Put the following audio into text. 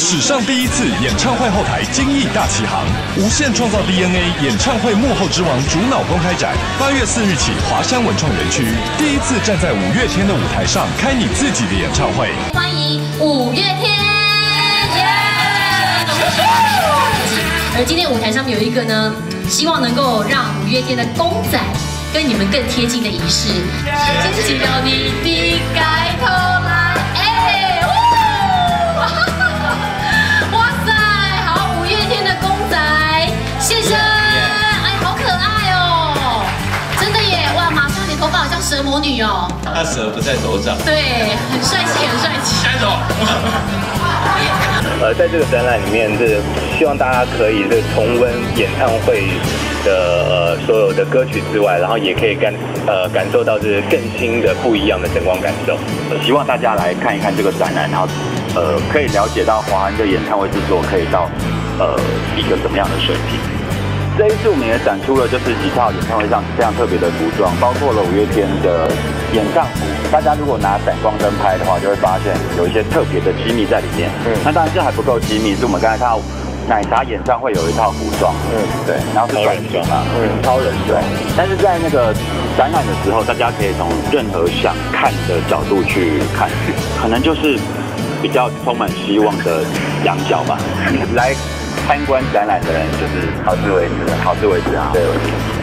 史上第一次演唱会后台精益大启航，无限创造 DNA 演唱会幕后之王主脑公开展，8月4日起，华山文创园区第一次站在五月天的舞台上开你自己的演唱会。 欢迎五月天！而今天舞台上面有一个呢，希望能够让五月天的公仔跟你们更贴近的仪式。牵起了你的盖头来，哎，哇塞，好，五月天的公仔现身，哎，好可爱哦，真的耶，哇，马上你头发好像蛇魔女哦。 他蛇不在手掌。 对，很帅气，很帅气。 下一首。 在这个展览里面，希望大家可以重温演唱会的所有的歌曲之外，然后也可以感受到更新的不一样的灯光感受。 希望大家来看一看这个展览，然后可以了解到华安的演唱会制作可以到一个怎么样的水平。这一次我们也展出了就是几套演唱会上非常特别的服装，包括了五月天的演唱服。大家如果拿闪光灯拍的话，就会发现有一些特别的机密在里面。那当然这还不够机密，是我们刚才看到奶茶演唱会有一套服装，对，然后是短裙嘛，超人对。但是在那个展览的时候，大家可以从任何想看的角度去看，可能就是比较充满希望的仰角吧。来参观展览的人就是好自为之，好自为之啊。对。